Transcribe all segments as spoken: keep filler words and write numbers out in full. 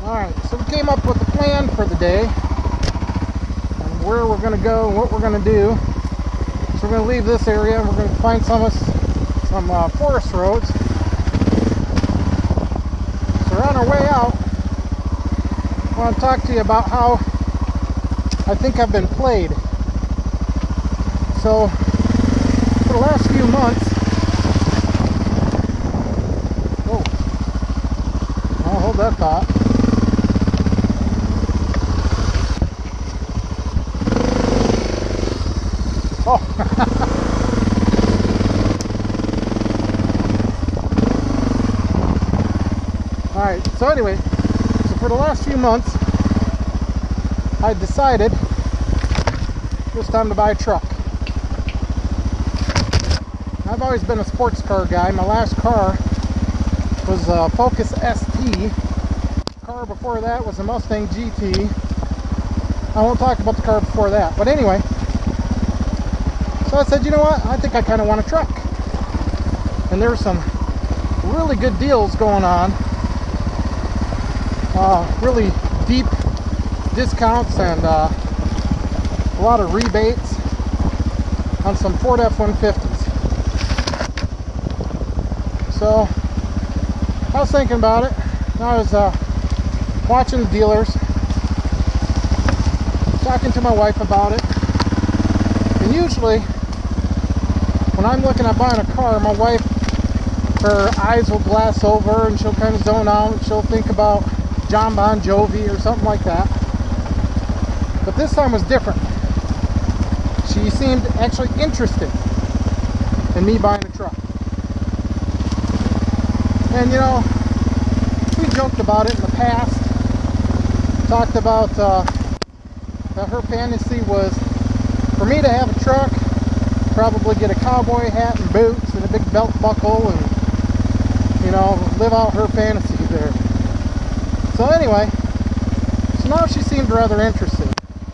Alright, so we came up with a plan for the day and where we're going to go and what we're going to do. So we're going to leave this area and we're going to find some of some uh, forest roads. So we're on our way out. I want to talk to you about how I think I've been played. So for the last few months, oh, I'll hold that thought. Oh. Alright, so anyway, so for the last few months, I decided it was time to buy a truck. I've always been a sports car guy. My last car was a Focus S T. The car before that was a Mustang G T. I won't talk about the car before that, but anyway. So I said, you know what, I think I kind of want a truck. And there were some really good deals going on. Uh, really deep discounts and uh, a lot of rebates on some Ford F one fifties. So I was thinking about it. I was uh, watching the dealers, talking to my wife about it. And usually when I'm looking at buying a car, my wife, her eyes will glass over and she'll kind of zone out. She'll think about John Bon Jovi or something like that. But this time was different. She seemed actually interested in me buying a truck. And you know, we joked about it in the past. Talked about uh, that her fantasy was for me to have a truck, probably get a cowboy hat and boots and a big belt buckle and, you know, live out her fantasy there. So anyway, so now she seemed rather interested.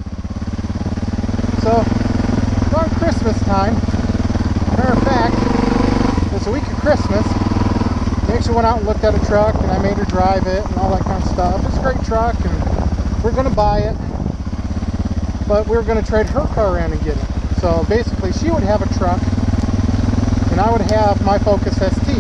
So around Christmas time, matter of fact, it's a week of Christmas, we actually went out and looked at a truck and I made her drive it and all that kind of stuff. It's a great truck and we're going to buy it, but we were going to trade her car in and get it. So basically she would have a truck and I would have my Focus S T.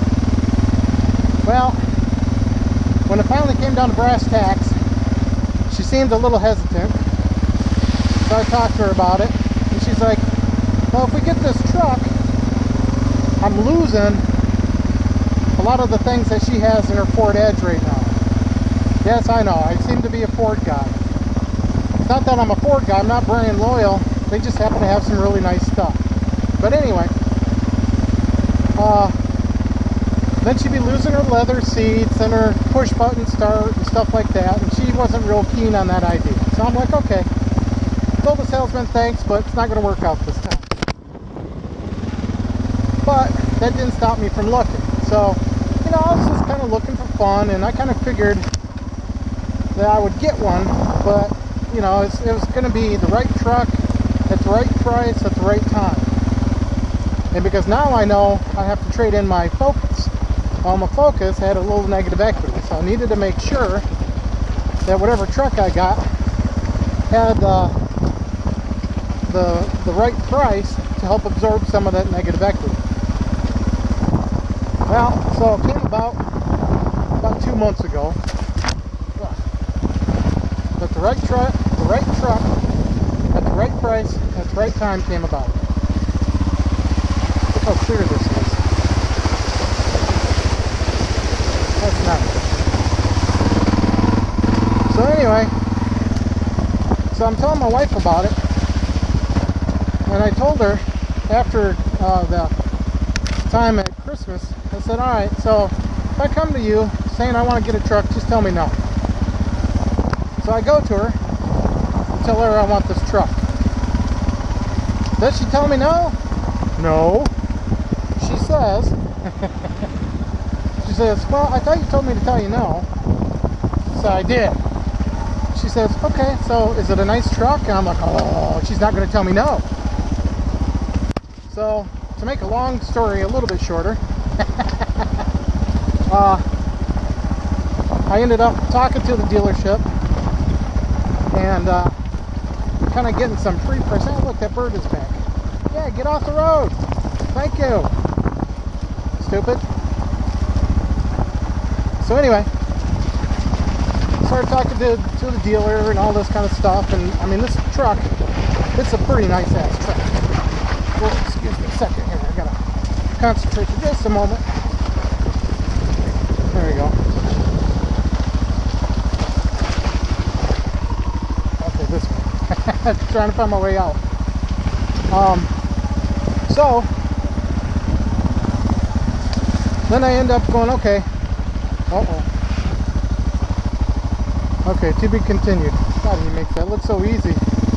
Well, when it finally came down to brass tacks, she seemed a little hesitant. So I talked to her about it and she's like, well, if we get this truck, I'm losing a lot of the things that she has in her Ford Edge right now. Yes, I know, I seem to be a Ford guy. It's not that I'm a Ford guy, I'm not brand loyal. They just happen to have some really nice stuff. But anyway, uh, then she'd be losing her leather seats and her push button start and stuff like that, and she wasn't real keen on that idea. So I'm like, okay, told the salesman thanks, but it's not going to work out this time. But that didn't stop me from looking. So, you know, I was just kind of looking for fun, and I kind of figured that I would get one, but, you know, it's, it was going to be the right truck, at the right price, at the right time. And because now I know I have to trade in my Focus. Well, my Focus had a little negative equity, so I needed to make sure that whatever truck I got had uh, the, the right price to help absorb some of that negative equity. Well, so it came about about two months ago that the right truck, the right truck, at the right price, at the right time came about. Look how clear this is. That's nice. So anyway, so I'm telling my wife about it, and I told her after uh, the time at Christmas, I said, all right, so if I come to you saying I want to get a truck, just tell me no. So I go to her and tell her I want this truck. Does she tell me no? No. She says, she says, well, I thought you told me to tell you no. So I did. She says, okay, so is it a nice truck? And I'm like, oh, she's not going to tell me no. So to make a long story a little bit shorter, uh, I ended up talking to the dealership and uh, kind of getting some free press. Oh, look, that bird is back. Yeah, get off the road. Thank you. Stupid. So anyway, started talking to, to the dealer and all this kind of stuff. And I mean, this truck, it's a pretty nice ass truck. Well, excuse me a second here. I gotta concentrate for just a moment. There we go. Okay, this way. Trying to find my way out. Um, so then I end up going, okay. Uh-oh. Okay, to be continued. God, he makes that look so easy.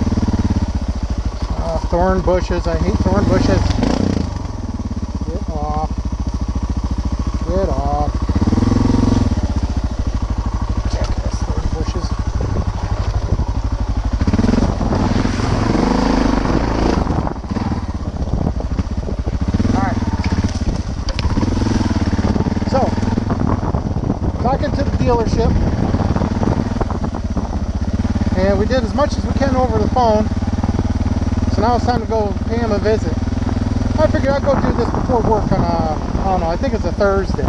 Uh, thorn bushes. I hate thorn bushes. Get off. Get off. Jackass thorn bushes. Alright. So, talking to the dealership. And we did as much as we can over the phone. So now it's time to go pay him a visit. I figured I'd go do this before work on a, I don't know, I think it's a Thursday.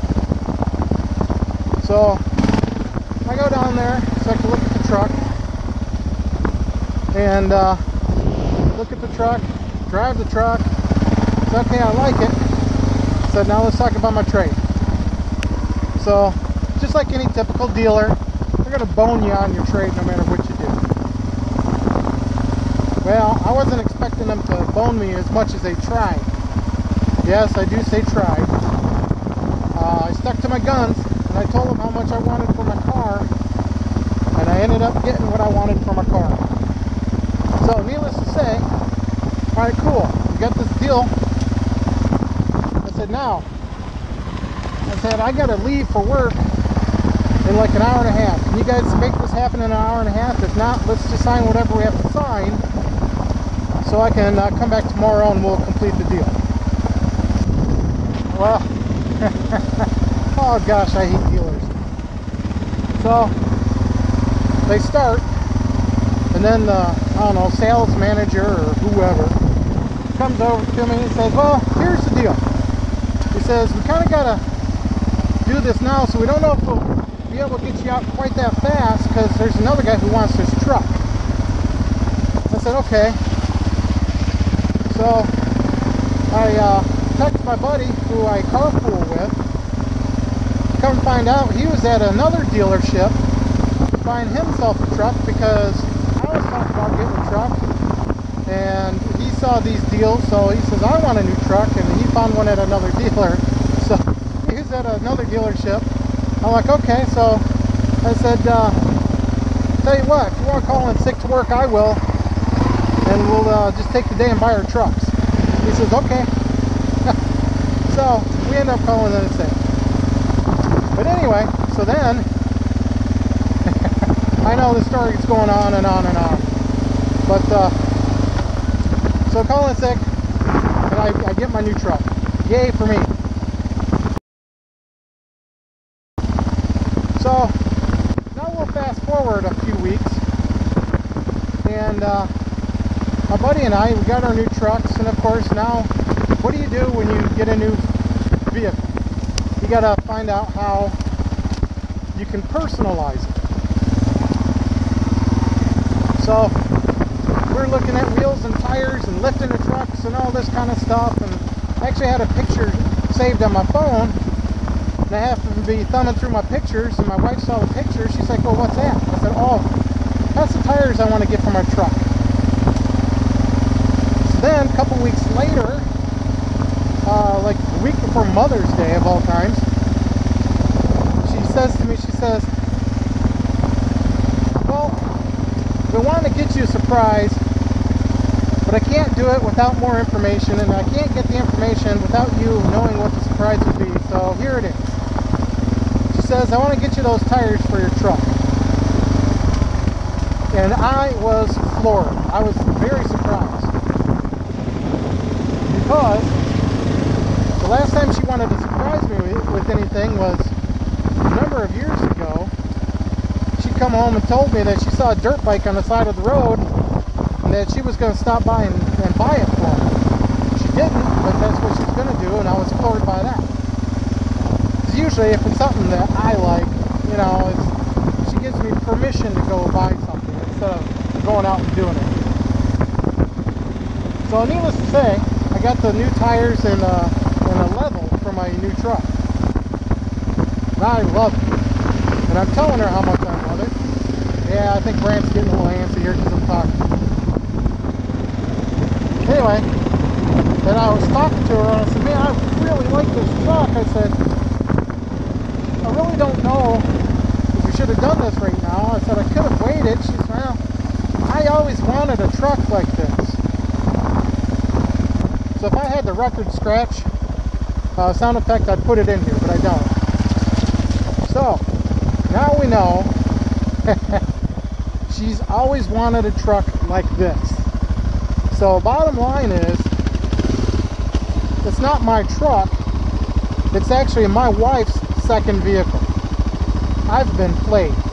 So I go down there so I can look at the truck. And uh, look at the truck, drive the truck. Said, okay, I like it. Said, now let's talk about my trade. So, just like any typical dealer, they're going to bone you on your trade no matter what you do. Well, I wasn't expecting them to bone me as much as they tried. Yes, I do say tried. Uh, I stuck to my guns, and I told them how much I wanted for my car, and I ended up getting what I wanted for my car. So, needless to say, alright, cool, we got this deal. I said, now, I said, I got to leave for work in like an hour and a half. Can you guys make this happen in an hour and a half? If not, let's just sign whatever we have to sign so I can uh, come back tomorrow and we'll complete the deal. Well, oh gosh, I hate dealers. So, they start, and then the, I don't know, sales manager or whoever comes over to me and says, well, here's the deal. He says, we kind of got to do this now, so we don't know if we'll be able to get you out quite that fast because there's another guy who wants this truck. I said, okay. So I uh, text my buddy who I carpool with. Come find out he was at another dealership buying himself a truck because I was talking about getting a truck and he saw these deals, so he says, I want a new truck, and he found one at another dealer. So he was at another dealership. I'm like, okay, so I said, uh, tell you what, if you want to call in sick to work, I will, and we'll uh, just take the day and buy our trucks. He says, okay. So we end up calling in sick. But anyway, so then, I know the story is going on and on and on, but, uh, so calling sick, and I, I get my new truck. Yay for me. So now we'll fast forward a few weeks, and uh, my buddy and I, we got our new trucks, and of course now, what do you do when you get a new vehicle? You gotta find out how you can personalize it. So we're looking at wheels and tires and lifting the trucks and all this kind of stuff, and I actually had a picture saved on my phone. And I happened to be thumbing through my pictures, and my wife saw the picture. She's like, well, what's that? I said, oh, that's the tires I want to get for my truck. So then, a couple weeks later, uh, like the week before Mother's Day of all times, she says to me, she says, well, we want to get you a surprise, but I can't do it without more information, and I can't get the information without you knowing what the surprise would be, so here it is. She says, I want to get you those tires for your truck. And I was floored. I was very surprised. Because the last time she wanted to surprise me with, with anything was a number of years ago, she come home and told me that she saw a dirt bike on the side of the road and that she was going to stop by and, and buy it for me. She didn't, but that's what she was going to do, and I was floored by that. Because usually if it's something that I like, you know, it's, she gives me permission to go buy something instead of going out and doing it. So needless to say, I got the new tires and, uh, and a level for my new truck. And I love it. And I'm telling her how much I love it. Yeah, I think Brant's getting a little antsy here because I'm talking. Anyway, then I was talking to her and I said, man, I really like this truck. I said, I really don't know if we should have done this right now. I said, I could have waited. She said, well, I always wanted a truck like this. So if I had the record scratch uh, sound effect, I'd put it in here, but I don't. So, now we know she's always wanted a truck like this. So bottom line is, it's not my truck, it's actually my wife's second vehicle. I've been played.